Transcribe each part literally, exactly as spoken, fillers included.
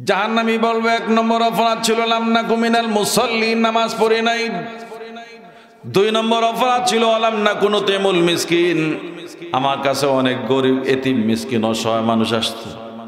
জাহান্নামী বলবে এক নম্বর অপরাধ ছিল লাম নাকু মিনাল মুসাল্লিন, নামাজ পড়ে নাই। দুই নম্বর অপরাধ ছিল লাম নাকু নুতিমুল মিসকিন, আমার কাছে অনেক গরিব এতিম মিসকিন অসহায় মানুষ আসতো,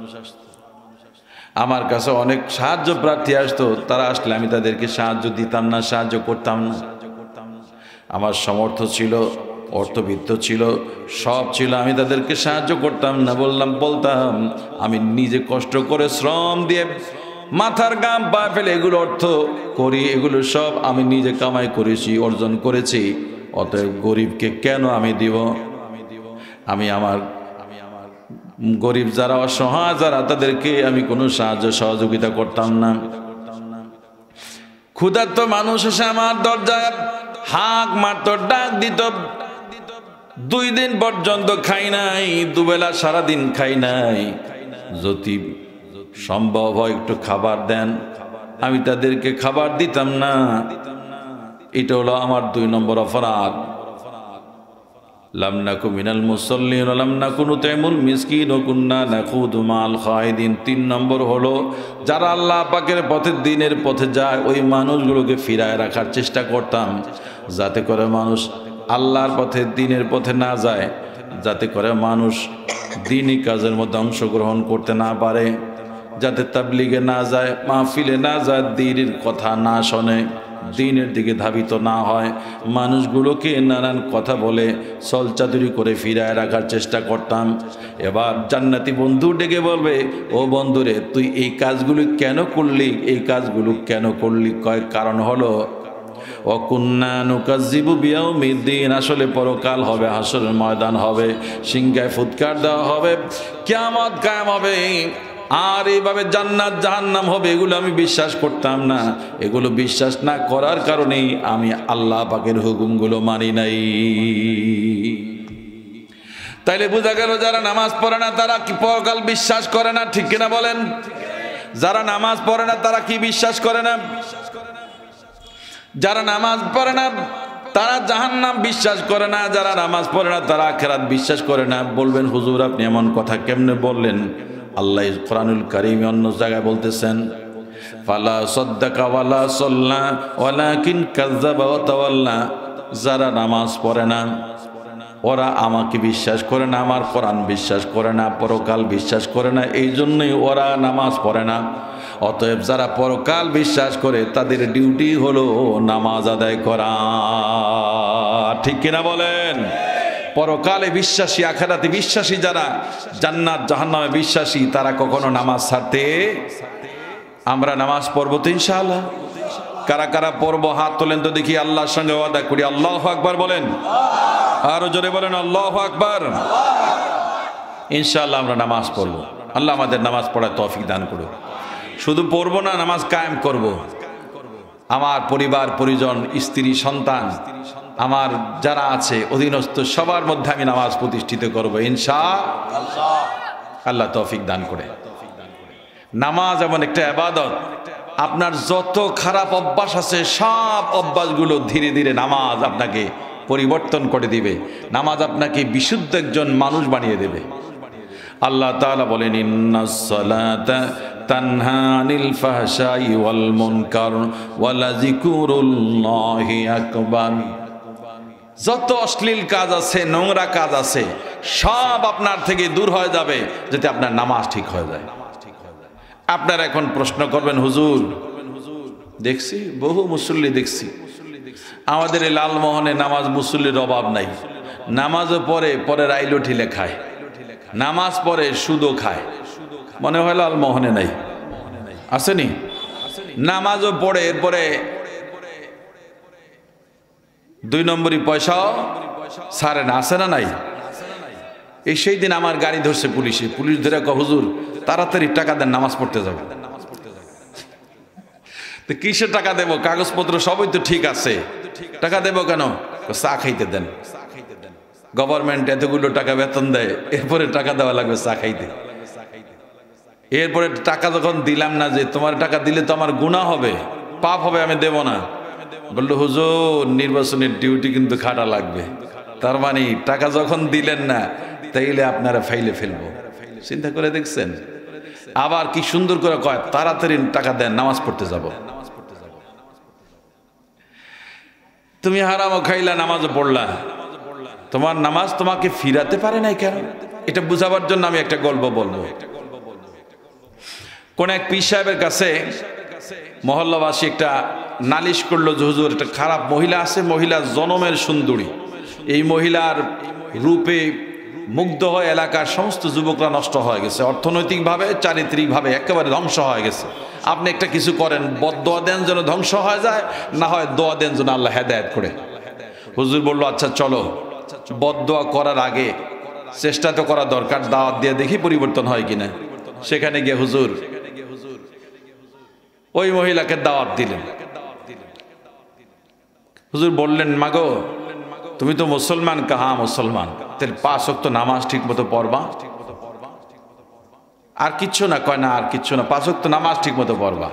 আমার কাছে অনেক সাহায্য প্রার্থী আসতো, তারা আসলে আমি তাদেরকে সাহায্য দিতাম না, সাহায্য করতাম না। আমার সামর্থ্য ছিল, অর্থবিত্ত ছিল, সব ছিল, আমি তাদেরকে সাহায্য করতাম না। বললাম বলতাম আমি নিজে কষ্ট করে শ্রম দিয়ে মাথার গাম পা ফেলে এগুলো অর্থ করি, এগুলো সব আমি নিজে কামাই করেছি, অর্জন করেছি, অতএব গরিবকে কেন আমি দিব? আমি আমার গরিব যারা অসহায় যারা তাদেরকে আমি কোনো সাহায্য সহযোগিতা করতাম না। ক্ষুধার্ত মানুষ এসে আমার দরজায় হাঁক মারত, ডাক দিত, দুই দিন পর্যন্ত খাই নাই, দুবেলা সারাদিন খাই নাই, যদি সম্ভব হয় একটু খাবার দেন, আমি তাদেরকে খাবার দিতাম না। এটা হলো আমার দুই নম্বর অপরাধ। লাম নাকু মিনাল মুসাল্লিন লাম নাকু নুতিমুল মিসকিন ওয়া কুন্না নাখুদু মাল খায়দিন। তিন নম্বর হলো যারা আল্লাহ পাকের পথে দ্বীনের পথে যায় ওই মানুষগুলোকে ফিরায় রাখার চেষ্টা করতাম, যাতে করে মানুষ আল্লাহর পথে দ্বীনের পথে না যায়, যাতে করে মানুষ দ্বীনি কাজের মধ্যে অংশগ্রহণ করতে না পারে, যাতে তাবলীগে না যায়, মাহফিলে না যায়, দ্বীনের কথা না শোনে, দ্বীনের দিকে ধাবিত না হয়, মানুষগুলোকে নানান কথা বলে ছলচাতুরি করে ফিরায় রাখার চেষ্টা করতাম। এবার জান্নাতি বন্ধু ডেকে বলবে, ও বন্ধুরে তুই এই কাজগুলো কেন করলি, এই কাজগুলো কেন করলি? কয়েক কারণ হলো ওয়াকুন্না নুকাজ্জিবু বিয়াউমিদ্দিন, আসলে পরকাল হবে, হাসরের ময়দান হবে, সিংহায় ফুৎকার দেওয়া হবে, কিয়ামত কায়েম হবে, আর এইভাবে জান্নাত জাহান্নাম হবে, এগুলো আমি বিশ্বাস করতাম না। এগুলো বিশ্বাস না করার কারণেই আমি আল্লাহ পাকের হুকুমগুলো মানি নাই। তাইলে বোঝা গেল যারা নামাজ পড়ে না তারা কি পরকাল বিশ্বাস করে না? ঠিক কিনা বলেন? যারা নামাজ পড়ে না তারা কি বিশ্বাস করে না? যারা নামাজ পড়ে না তারা জাহান্নাম বিশ্বাস করে না, যারা নামাজ পড়ে না তারা আখিরাত বিশ্বাস করে না। বলবেন হুজুর আপনি এমন কথা কেমনে বললেন? আল্লাহ কোরআনুল কারীমে অন্য জায়গায় বলতেছেন, ফালা সাদ্দাকা ওয়ালা সাল্লা ওয়ালাকিন কাযাবা ওয়া তাওয়াল্লা। যারা নামাজ পড়ে না ওরা আমাকে বিশ্বাস করে না, আমার কোরআন বিশ্বাস করে না, পরকাল বিশ্বাস করে না, এই জন্যই ওরা নামাজ পড়ে না। অতএব যারা পরকাল বিশ্বাস করে তাদের ডিউটি হলো নামাজ আদায় করা। ঠিক কিনা বলেন? পরকালে বিশ্বাসী, আখিরাতে বিশ্বাসী যারা, জান্নাত জাহান্নামে বিশ্বাসী, তারা কখনো নামাজ ছাড়তে। আমরা নামাজ পড়বো তো ইনশাআল্লাহ। কারা কারা পড়বো হাত তোলেন তো দেখি, আল্লাহর সঙ্গে ওয়াদা করি। আল্লাহু আকবার বলেন, আরো জোরে বলেন আল্লাহু আকবার। ইনশাআল্লাহ আমরা নামাজ পড়বো। আল্লাহ আমাদের নামাজ পড়ার তৌফিক দান করুন। শুধু পড়বো না, নামাজ কায়েম করব। আমার পরিবার পরিজন, স্ত্রী সন্তান, আমার যারা আছে অধীনস্থ সবার মধ্যে আমি নামাজ প্রতিষ্ঠিত করব ইনশাআল্লাহ। আল্লাহ তৌফিক দান করে। নামাজ এমন একটা ইবাদত, আপনার যত খারাপ অভ্যাস আছে সব অভ্যাসগুলো ধীরে ধীরে নামাজ আপনাকে পরিবর্তন করে দিবে। নামাজ আপনাকে বিশুদ্ধ একজন মানুষ বানিয়ে দেবে। আল্লাহ তাআলা বলেন, ইন্নাস সালাতা তানহা আনিল ফাহশাই ওয়াল মুনকার ওয়া লাযিকরুল্লাহি আকবার। যত অশ্লীল কাজ আছে, নোংরা কাজ আছে, সব আপনার থেকে দূর হয়ে যাবে যাতে আপনার নামাজ ঠিক হয়ে যায়। আপনারা এখন প্রশ্ন করবেন, হুজুর দেখছি বহু মুসল্লি, দেখছি আমাদের এই লালমোহনে নামাজ মুসল্লির অভাব নাই, নামাজও পড়ে পরে রাইলো ঠিলে খায়, নামাজ পড়ে সুদও খায়, মনে হয় লালমোহনে নাই, আসেনি? নামাজও পড়ে এরপরে দুই নম্বরই পয়সাও ছাড়ে না, আসে না নাই? এই সেই দিন আমার গাড়ি ধরছে পুলিশে, পুলিশ ধরে কয়, হুজুর তাড়াতাড়ি টাকা দেন, নামাজ পড়তে যাবো। তো কিসের টাকা দেবো? কাগজপত্র সবই তো ঠিক আছে, টাকা দেবো কেন? চা খাইতে দেন, গভর্নমেন্ট এতগুলো টাকা বেতন দেয়, এরপরে টাকা দেওয়া লাগবে চা খাইতে। এরপরে টাকা যখন দিলাম না, যে তোমার টাকা দিলে তো আমার গুনাহ হবে, পাপ হবে, আমি দেব না। বললো, হুজুর নির্বাচনের ডিউটি কিন্তু খাটা লাগবে। তার মানে টাকা যখন দিলেন না তাইলে আপনারা ফাইলে ফেলবো। চিন্তা করে দেখছেন? আবার কি সুন্দর করে কয়, তাড়াতাড়ি টাকা দেন, নামাজ পড়তে যাব। তুমি হারামও খাইলা, নামাজও পড়লা, তোমার নামাজ তোমাকে ফিরাতে পারে নাই কেন? এটা বুঝাবার জন্য আমি একটা গল্প বলবো। কোন এক পীর সাহেবের কাছে মহল্লাবাসী একটা নালিশ করলো যে হুজুর, একটা খারাপ মহিলা আছে, মহিলা জনমের সুন্দরী, এই মহিলার রূপে মুগ্ধ হয়ে এলাকার সমস্ত যুবকরা নষ্ট হয়ে গেছে, অর্থনৈতিকভাবে চারিত্রিকভাবে একেবারে ধ্বংস হয়ে গেছে। আপনি একটা কিছু করেন, বদদোয়া দেন যেন ধ্বংস হয়ে যায়, না হয় দোয়া দেন যেন আল্লাহ হেদায়েত করে। হুজুর বলল, আচ্ছা চলো, বদদোয়া করার আগে চেষ্টা তো করা দরকার, দাওয়াত দিয়ে দেখি পরিবর্তন হয় কিনা। সেখানে গিয়ে হুজুর ওই মহিলাকে দাওয়াত দিলেন। হুজুর বললেন, মাগো তুমি তো মুসলমান? কাহা মুসলমান, তাহলে পাঁচ ওয়াক্ত নামাজ ঠিক মতো পড়বা? আর কিচ্ছু না? কয় না আর কিচ্ছু না, পাঁচ ওয়াক্ত নামাজ ঠিক মতো পড়বা।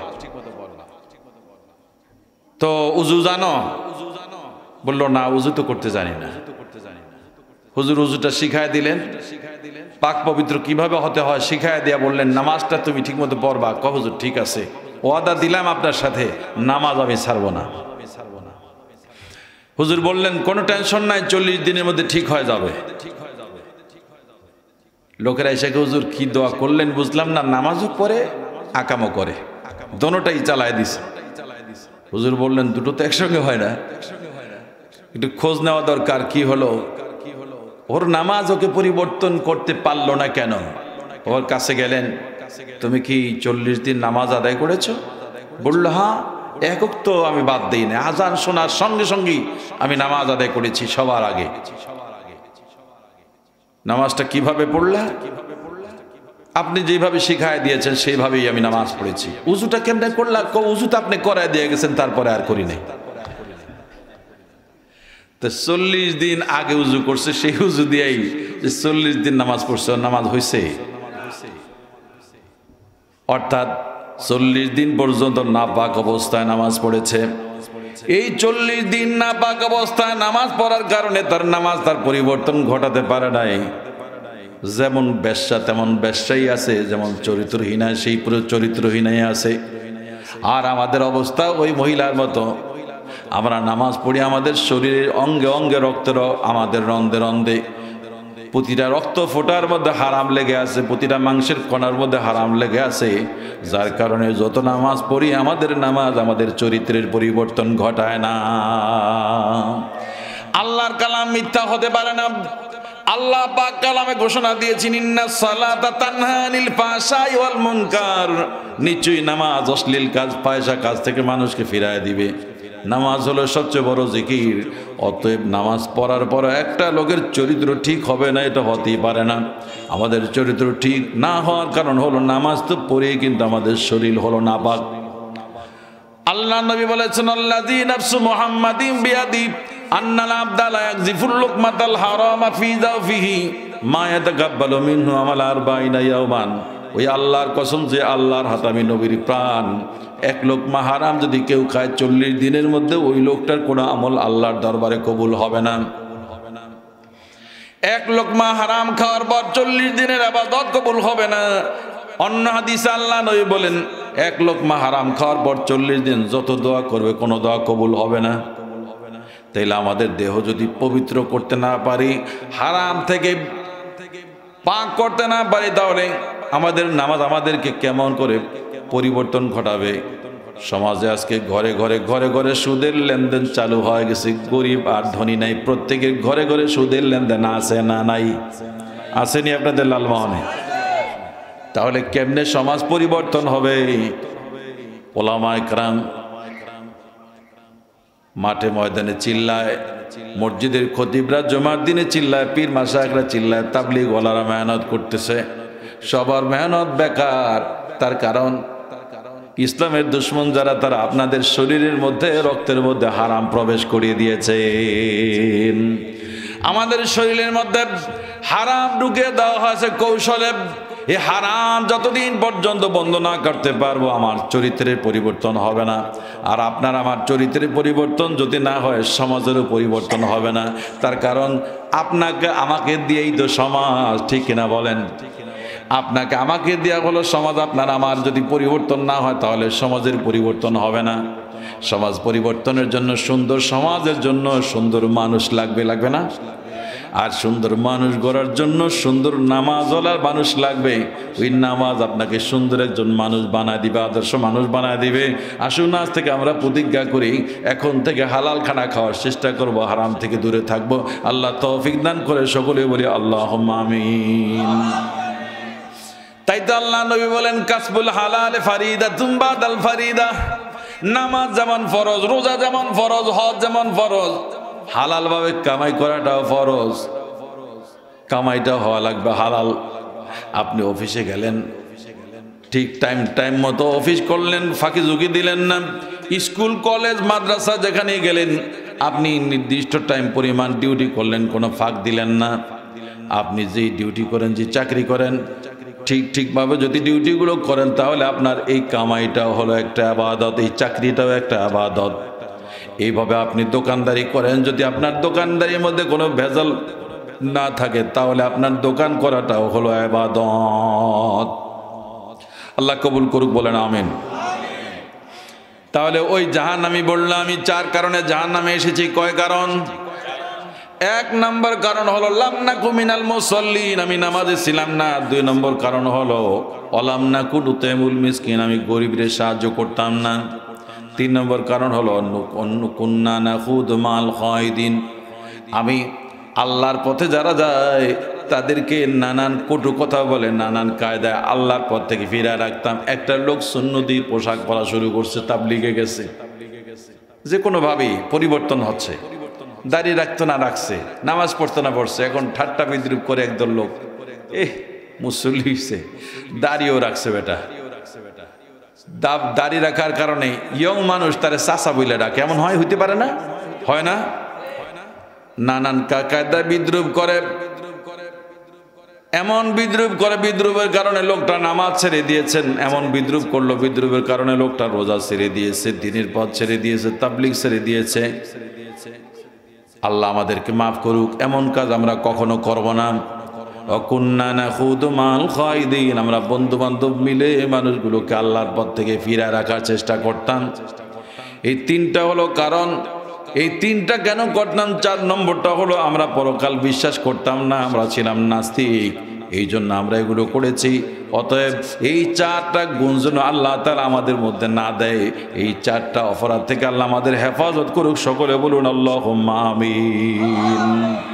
তো উজু জানো? বললো না, উজু তো করতে জানি না। হুজুর উজুটা শিখায় দিলেন, পাক পবিত্র কিভাবে হতে হয় শিখায় দিয়া বললেন, নামাজটা তুমি ঠিক মতো পড়বা। ক হুজুর ঠিক আছে, ওয়াদা দিলাম আপনার সাথে, নামাজ আমি ছাড়বো না। হুজুর বললেন, কোনো টেনশন নাই, চল্লিশ দিনের মধ্যে ঠিক হয়ে যাবে। লোকেরা এসে, হুজুর কি দোয়া করলেন বুঝলাম না, নামাজও পড়ে আকামও করে, দোনোটাই চালায় দিছে। হুজুর বললেন, দুটো তো একসঙ্গে হয় না, একটু খোঁজ নেওয়া দরকার, কি হলো? ওর নামাজ ওকে পরিবর্তন করতে পারলো না কেন? ওর কাছে গেলেন, তুমি কি চল্লিশ দিন নামাজ আদায় করেছো? বললো, হ্যাঁ, একক তো আমি বাদ দিই না, আজান শোনার সঙ্গে সঙ্গেই আমি নামাজ আদায় করেছি সবার আগে। নামাজটা কিভাবে পড়লা? আপনি যেভাবে শিখায় দিয়েছেন সেইভাবেই আমি নামাজ পড়েছি। উজুটা কেমনে করলা? উজু তো আপনি করায় দিয়ে গেছেন, তারপরে আর করি নাই। তো চল্লিশ দিন আগে উজু করছে, সেই উজু দিয়েই যে চল্লিশ দিন নামাজ পড়ছে, নামাজ হয়েছে। অর্থাৎ চল্লিশ দিন পর্যন্ত নাপাক অবস্থায় নামাজ পড়েছে। এই চল্লিশ দিন নাপাক অবস্থায় নামাজ পড়ার কারণে তার নামাজ তার পরিবর্তন ঘটাতে পারে নাই। যেমন বেশ্যা তেমন বেশ্যাই আছে, যেমন চরিত্রহীনা সেই পুরো চরিত্রহীনাই আছে। আর আমাদের অবস্থা ওই মহিলার মতো, আমরা নামাজ পড়ি, আমাদের শরীরের অঙ্গে অঙ্গে রক্তের, আমাদের রন্ধে রন্ধে প্রতিটা রক্ত ফোঁটার মধ্যে হারাম লেগে আছে, প্রতিটা মাংসের কণার মধ্যে হারাম লেগে আছে। যার কারণে যত নামাজ পড়ি, আমাদের নামাজ আমাদের চরিত্রের পরিবর্তন ঘটায় না। আল্লাহর কালাম মিথ্যা হতে পারে না। আল্লাহ পাক কালামে ঘোষণা দিয়েছেন, ইন্নাস সালাতা তানহা আনিল ফাহশাই ওয়াল মুনকার, নিশ্চয়ই নামাজ অশ্লীল কাজ, পয়সা কাজ থেকে মানুষকে ফিরায় দিবে। নামাজ হলো সবচেয়ে বড় জিকির। অতএব নামাজ পড়ার পর একটা লোকের চরিত্র ঠিক হবে না, এটা হতেই পারে না। আমাদের চরিত্র ঠিক না হওয়ার কারণ হলো নামাজ তো পড়েই কিন্তু আমাদের শরীর হলো নাপাক। আল্লাহ নবী বলেছেন, আল্লাযী নাফসু মুহাম্মাদিন বিয়াদি আন্নাল আবদা লা ইয়াগজিফুল লুকমাতাল হারামা ফি যাওফিহি মা ইয়াতাকাব্বালু মিনহু আমাল আরবাঈনা ইয়াওমান। ওই আল্লাহর কসম যে আল্লাহর হাতে আমি নবীর প্রাণ, এক লোকমা হারাম যদি কেউ খায় চল্লিশ দিনের মধ্যে ওই লোকটার কোনো আমল আল্লাহর দরবারে কবুল হবে না। এক লোকমা হারাম খাওয়ার পর চল্লিশ দিনের ইবাদত কবুল হবে না। অন্য হাদিসে আল্লাহ নবী বলেন, এক লোকমা হারাম খাওয়ার পর চল্লিশ দিন যত দোয়া করবে কোনো দোয়া কবুল হবে না। তাইলে আমাদের দেহ যদি পবিত্র করতে না পারি, হারাম থেকে পাক করতে না পারি, তাহলে আমাদের নামাজ আমাদেরকে কেমন করে পরিবর্তন ঘটাবে? সমাজে আজকে ঘরে ঘরে ঘরে ঘরে সুদের লেনদেন চালু হয়ে গেছে। গরিব আর ধনী নাই, প্রত্যেকের ঘরে ঘরে সুদের লেনদেন আছে না নাই? আসেনি আপনাদের লালমোহনে? তাহলে কেমনে সমাজ পরিবর্তন হবে? ওলামা ইকরাম মাঠে ময়দানে চিল্লায়, মসজিদের খতিবরা জুমার দিনে চিল্লায়, পীর মাশায়েখরা চিল্লায়, তাবলীগ ওয়ালারা মেহনত করতেছে, সবার মেহনত বেকার। তার কারণ ইসলামের দুশ্মন যারা, তারা আপনাদের শরীরের মধ্যে রক্তের মধ্যে হারাম প্রবেশ করিয়ে দিয়েছে। আমাদের শরীরের মধ্যে হারাম ঢুকে দেওয়া হয়েছে কৌশলে। এই হারাম যতদিন পর্যন্ত বন্ধ না করতে পারবো, আমার চরিত্রের পরিবর্তন হবে না। আর আপনার আমার চরিত্রের পরিবর্তন যদি না হয়, সমাজেরও পরিবর্তন হবে না। তার কারণ আপনাকে আমাকে দিয়েই তো সমাজ, ঠিক কিনা বলেন? আপনাকে আমাকে দেওয়া হলো সমাজ, আপনার আমার যদি পরিবর্তন না হয় তাহলে সমাজের পরিবর্তন হবে না। সমাজ পরিবর্তনের জন্য, সুন্দর সমাজের জন্য সুন্দর মানুষ লাগবে, লাগবে না? আর সুন্দর মানুষ গড়ার জন্য সুন্দর নামাজওয়ালার মানুষ লাগবে। ওই নামাজ আপনাকে সুন্দর একজন মানুষ বানায় দিবে, আদর্শ মানুষ বানায় দিবে। আসুন আজ থেকে আমরা প্রতিজ্ঞা করি, এখন থেকে হালাল খানা খাওয়ার চেষ্টা করব, হারাম থেকে দূরে থাকবো। আল্লাহ তৌফিক দান করে সকলে বলি আল্লাহুম্মা আমিন। তাই তো আল্লাহ নবী বলেন, কাসবুল হালাল ফারিদাতুম বাদাল ফারিদা। নামাজ যেমন ফরজ, রোজা যেমন ফরজ, হজ যেমন ফরজ, হালাল ভাবে কামাই করাটাও ফরজ। কামাইটা হওয়া লাগবে হালাল। আপনি অফিসে গেলেন, ঠিক টাইম টাইম মতো অফিস করলেন, ফাঁকি ঝুঁকি দিলেন না। স্কুল কলেজ মাদ্রাসা যেখানে গেলেন, আপনি নির্দিষ্ট টাইম পরিমাণ ডিউটি করলেন, কোনো ফাঁক দিলেন না। আপনি যেই ডিউটি করেন, যে চাকরি করেন, ঠিক ঠিকভাবে যদি ডিউটিগুলো করেন, তাহলে আপনার এই কামাইটাও হলো একটা ইবাদত, এই চাকরিটাও একটা ইবাদত। এইভাবে আপনি দোকানদারি করেন, যদি আপনার দোকানদারির মধ্যে কোনো ভেজাল না থাকে, তাহলে আপনার দোকান করাটাও হলো ইবাদত। আল্লাহ কবুল করুক, বলেন আমিন। তাহলে ওই জাহান্নামী বললাম, আমি চার কারণে জাহান্নামে এসেছি। কয় কারণ? এক নম্বর কারণ হলো লাম নাকু মিনাল মুসাল্লিন, আমি নামাজে ছিলাম না। দুই নম্বর কারণ হলো ওয়ালাম নাকু নুতাইমুল মিসকিন, আমি গরিবদের সাহায্য করতাম না। তিন নম্বর কারণ হলো কুন্না নাখুদু মাল খায়দিন, আমি আল্লাহর পথে যারা যায় তাদেরকে নানান কটু কথা বলে, নানান কায়দায় আল্লাহর পথ থেকে ফিরে রাখতাম। একটা লোক সুন্নতি পোশাক পরা শুরু করছে, তাবলিগে গেছে, যে কোনোভাবেই পরিবর্তন হচ্ছে। দাড়ি রাখতো না রাখছে, নামাজ পড়তো না পড়ছে, এখন ঠাট্টা বিদ্রুপ করে একদল লোক, এ মুসল্লি হইছে, দাড়িও রাখছে বেটা। দাড়ি রাখার কারণে ইয়ং মানুষ তারে চাচা বইলে ডাকে, এমন হয়? হইতে পারে না? হয় না? নানান কায়দা বিদ্রুপ করে, এমন বিদ্রুপ করে, বিদ্রুপের কারণে লোকটা নামাজ ছেড়ে দিয়েছেন। এমন বিদ্রুপ করলো, বিদ্রুপের কারণে লোকটা রোজা ছেড়ে দিয়েছে, দিনের পথ ছেড়ে দিয়েছে, তাবলিগ ছেড়ে দিয়েছে। আল্লাহ আমাদেরকে মাফ করুক। এমন কাজ আমরা কখনো করব না। অকুন্না নাখুদু মাল খায়দিন, আমরা বন্ধু বান্ধব মিলে মানুষগুলোকে আল্লাহর পথ থেকে ফিরায় রাখার চেষ্টা করতাম। এই তিনটা হলো কারণ। এই তিনটা কেন করতাম? চার নম্বরটা হলো আমরা পরকাল বিশ্বাস করতাম না, আমরা ছিলাম নাস্তিক, এই জন্য আমরা এগুলো করেছি। অতএব এই চারটা গুণ যেন আল্লাহ তাআলা আমাদের মধ্যে না দেয়, এই চারটা অপরাধ থেকে আল্লাহ আমাদের হেফাজত করুক। সকলে বলুন আল্লাহুম্মা আমিন।